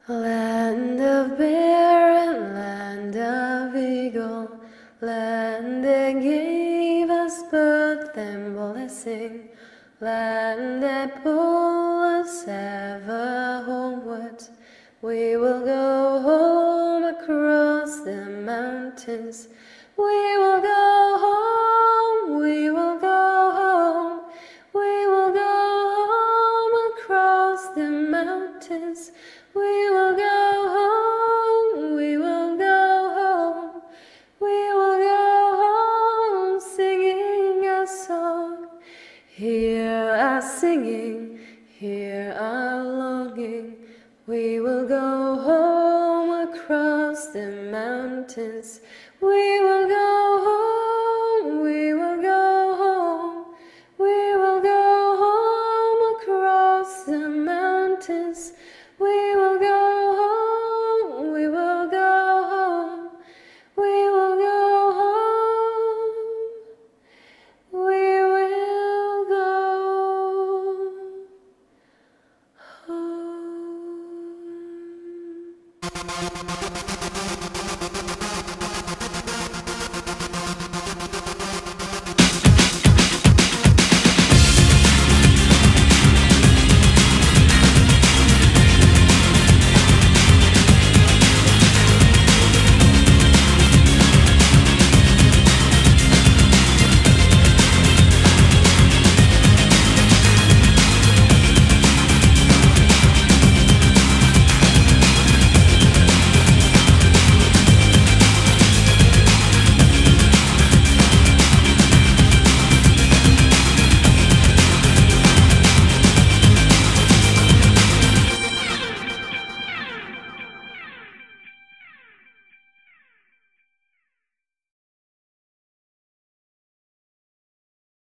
Land of bear and land of eagle, land that gave us birth and blessing, land that pulled us ever homeward. We will go home across the mountains. We will go home, we will go home, we will go home across the mountains. We will go home, we will go home, we will go home, singing a song. Hear us singing, hear our longing. We will go home across the mountains. We will go home, we will go home, we will go home across the mountains. We will go home, we will go home, we will go home, we will go home.